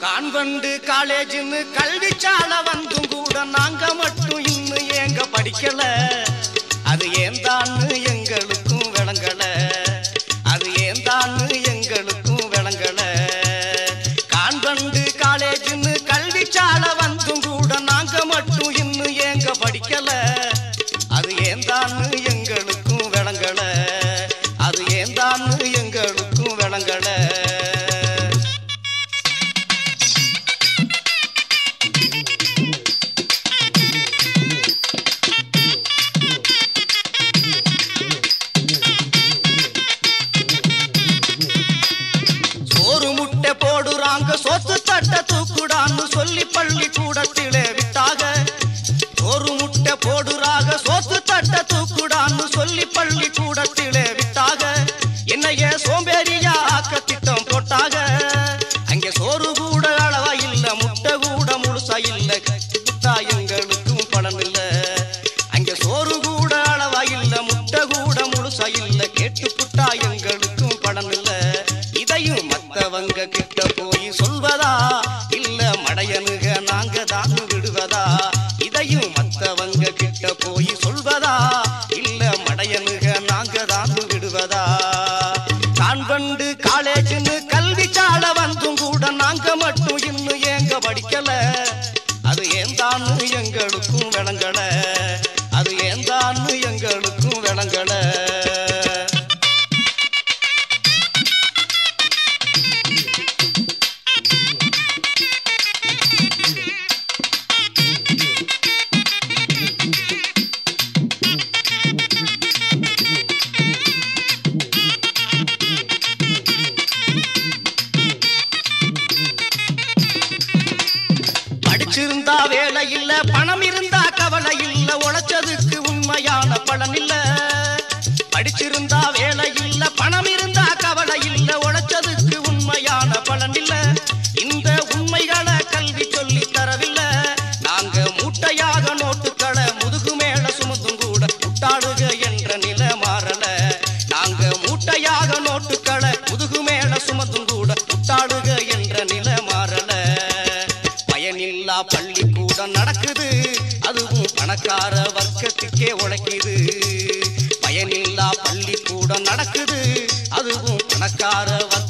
convent காலேஜ்னு கல்விச்சாலை வந்தும் கூட நாங்க மட்டும் இன்னும் ஏங்க படிக்கல அது ஏந்தான்னு எங்களுக்கும் விளங்கல அது ஏந்தான்னு எங்களுக்கும் விளங்கல கான்வென்ட் காலேஜ்னு கல்விச்சாலை வந்தும் கூட நாங்க மட்டும் இன்னும் ஏங்க படிக்கல அது ஏந்தான்னு எங்களுக்கும் விளங்கல அது ஏந்தான்னு எங்களுக்கும் விளங்கல சோத்து தட்ட தூக்குடான்னு சொல்லி பள்ளி கூடத்திலே விட்டாக ஒரு முட்டை போடுறாக சோத்து தட்ட தூக்குடான்னு சொல்லி பள்ளி கூடத்திலே விட்டாக என்னைய சோம்பேறியா ஆக்க திட்டம் போட்டாக அங்கே சோறு கூட அளவா இல்ல முட்டை கூட முழுசா இல்ல கட்டுப்புட்டா எங்களுக்கும் பணம் இல்ல அங்கே சோறு கூட அளவா இல்ல முட்டை கூட முழுசா இல்ல கேட்டுப்புட்டா எங்களுக்கும் பணம் இல்ல இதையும் மத்தவங்க கிட்ட போய் சொல்வதா இல்ல மடையனுக நாங்க தான் விடுவதா இதையும் மத்தவங்க கிட்ட போய் சொல்வதா இல்ல மடையனுக நாங்க தான் விடுவதா கான்வென்ட் காலேஜ்னு கல்விச்சாலை வந்தும் கூட நாங்க மட்டும் இன்னும் ஏங்க படிக்கல அது ஏந்தான்னு எங்களுக்கும் விளங்கல அது ஏந்தான்னு எங்களுக்கும் விளங்கல படிச்சிருந்தா வேலை இல்ல பணம் இருந்தா கவலை இல்ல உழைச்சதுக்கு உண்மையான பலன் இல்ல படிச்சிருந்தா வேலை இல்ல பணம் இருந்தா கவலை இல்ல உழைச்சதுக்கு உண்மையான பலன் இல்ல இந்த உண்மைகளை கல்வி சொல்லி தரவில்லை நாங்க மூட்டையாக நோட்டுக்களை முதுகு மேல சுமந்தும் கூட முட்டாளுக என்ற நிலை மாறல நாங்க மூட்டையாக நோட்டுக்களை முதுகு மேல சுமந்தும் கூட முட்டாளுக என்ற நிலை மாறல பயனில்லா பள்ளிக்கூடம் நடக்குது அதுவும் பணக்கார வர்க்கத்துக்கே உழைக்குது பயனில்லா பள்ளிக்கூடம் நடக்குது அதுவும் பணக்கார